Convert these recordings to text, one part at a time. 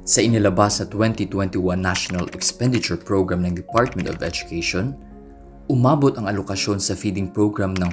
Sa inilabas na 2021 National Expenditure Program ng Department of Education, umabot ang alokasyon sa feeding program ng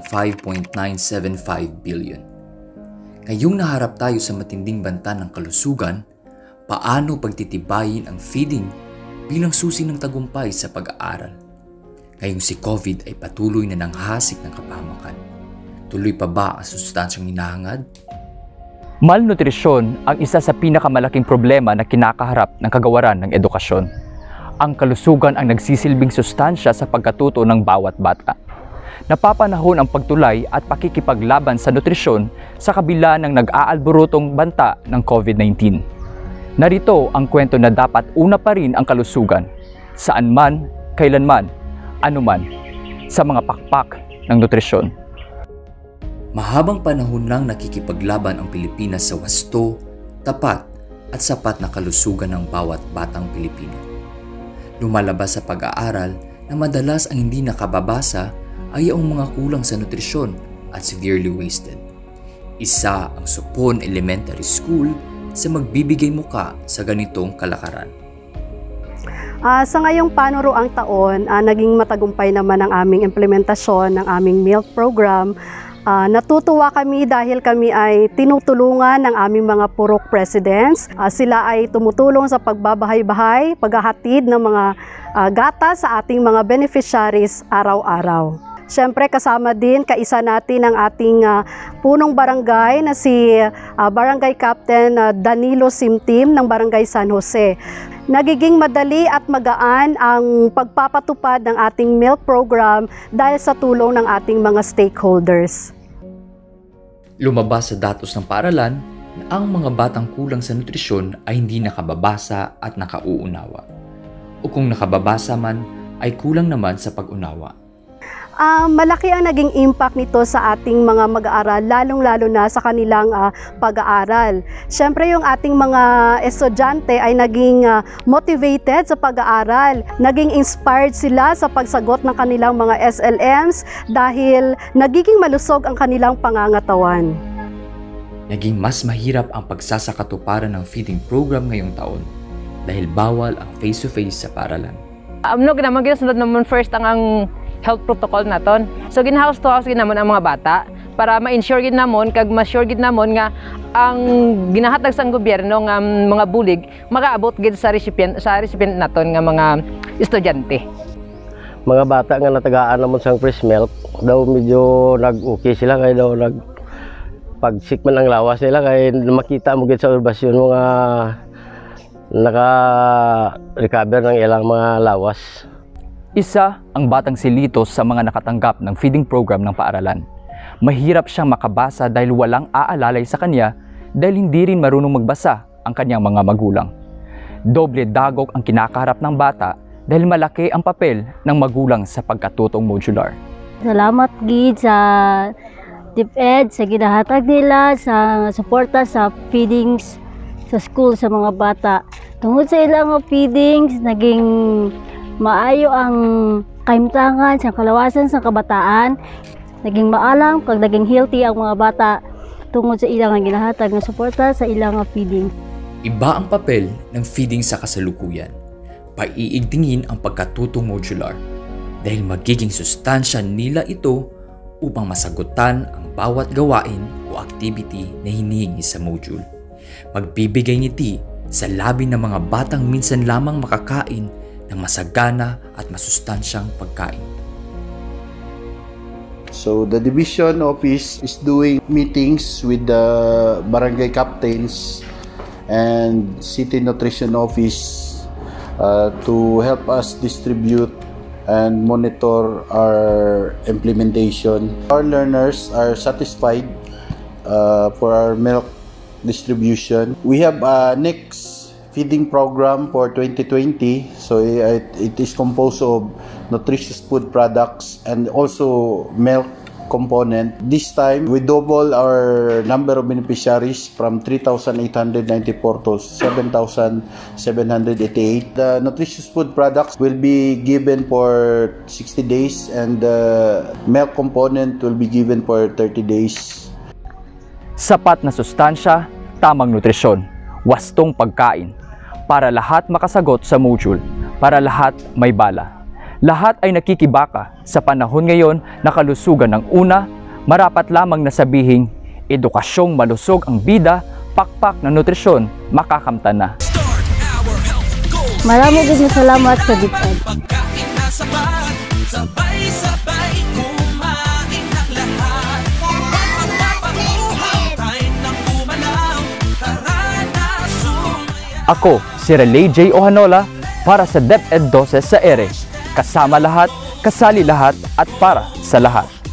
5.975 billion. Ngayong naharap tayo sa matinding banta ng kalusugan, paano pagtitibayin ang feeding bilang susi ng tagumpay sa pag-aaral? Ngayong si COVID ay patuloy na nanghasik ng kapahamakan. Tuloy pa ba ang sustansyang hinahangad? Malnutrisyon ang isa sa pinakamalaking problema na kinakaharap ng kagawaran ng edukasyon. Ang kalusugan ang nagsisilbing sustansya sa pagkatuto ng bawat bata. Napapanahon ang pagtulay at pakikipaglaban sa nutrisyon sa kabila ng nag-aalborotong banta ng COVID-19. Narito ang kwento na dapat una pa rin ang kalusugan, saan man, kailanman, anuman, sa mga pakpak ng nutrisyon. Mahabang panahon nang nakikipaglaban ang Pilipinas sa wasto, tapat at sapat na kalusugan ng bawat batang Pilipino. Lumalabas sa pag-aaral na madalas ang hindi nakababasa ay ang mga kulang sa nutrisyon at severely wasted. Isa ang Supon Elementary School sa magbibigay muka sa ganitong kalakaran. Sa ngayong panuruang taon, naging matagumpay naman ang aming implementasyon ng aming meal program. Natutuwa kami dahil kami ay tinutulungan ng aming mga purok presidents. Sila ay tumutulong sa pagbabahay-bahay, paghahatid ng mga gatas sa ating mga beneficiaries araw-araw. Siyempre kasama din kaisa natin ang ating punong barangay na si Barangay Captain Danilo Simtim ng Barangay San Jose. Nagiging madali at magaan ang pagpapatupad ng ating meal program dahil sa tulong ng ating mga stakeholders. Lumabas sa datos ng paaralan na ang mga batang kulang sa nutrisyon ay hindi nakababasa at nakauunawa. O kung nakababasa man, ay kulang naman sa pag-unawa. Malaki ang naging impact nito sa ating mga mag-aaral, lalong-lalo na sa kanilang pag-aaral. Siyempre yung ating mga estudyante ay naging motivated sa pag-aaral, naging inspired sila sa pagsagot ng kanilang mga SLMs dahil nagiging malusog ang kanilang pangangatawan. Naging mas mahirap ang pagsasakatuparan ng feeding program ngayong taon dahil bawal ang face-to-face sa paaralan. Naman ginasunod naman first ang health protocol naton. So ginhouse to house ginamon ang mga bata para ma-ensure gid namon kag ma-sure gid namon nga ang ginahatag sang gobyerno nga mga bulig makaabot gid sa recipient naton nga mga estudyante. Mga bata nga natagaan namon sang fresh milk daw medyo nag-okay sila kay daw pag-sick man ang lawas nila kay makita mo gid sa orbasyon mga naka-recover ng ilang mga lawas. Isa ang batang si Lito sa mga nakatanggap ng feeding program ng paaralan. Mahirap siyang makabasa dahil walang aalalay sa kanya dahil hindi rin marunong magbasa ang kanyang mga magulang. Doble dagok ang kinakaharap ng bata dahil malaki ang papel ng magulang sa pagkatutong modular. Salamat gid sa DepEd sa ginahatag nila sa suporta sa feedings sa school sa mga bata. Tungod sa ilang feedings, naging maayo ang kaimtangan sa kalawasan sa kabataan, naging maalam kag naging healthy ang mga bata tungod sa ilang ginahatag nga suporta sa ilang feeding. Iba ang papel ng feeding sa kasalukuyan. Paiigtingin ang pagkatutong modular dahil magiging sustansya nila ito upang masagutan ang bawat gawain o activity na hinihingi sa module. Magbibigay ngiti sa labi ng mga batang minsan lamang makakain ng masagana at masustansyang pagkain. So the division office is doing meetings with the barangay captains and city nutrition office to help us distribute and monitor our implementation. Our learners are satisfied for our milk distribution. We have next feeding program for 2020, so it is composed of nutritious food products and also milk component. This time we double our number of beneficiaries from 3,894 to 7,788. The nutritious food products will be given for 60 days and the milk component will be given for 30 days. Sapat na sustansya, tamang nutrisyon, wastong pagkain. para lahat makasagot sa module, para lahat may bala. Lahat ay nakikibaka sa panahon ngayon na kalusugan ng una, marapat lamang na sabihing edukasyong malusog ang bida, pakpak na nutrisyon, makakamtan na. Maraming din salamat sa DepEd. Ako, si Relay J. Ohanola para sa DepEd 12 sa ERE. Kasama lahat, kasali lahat at para sa lahat.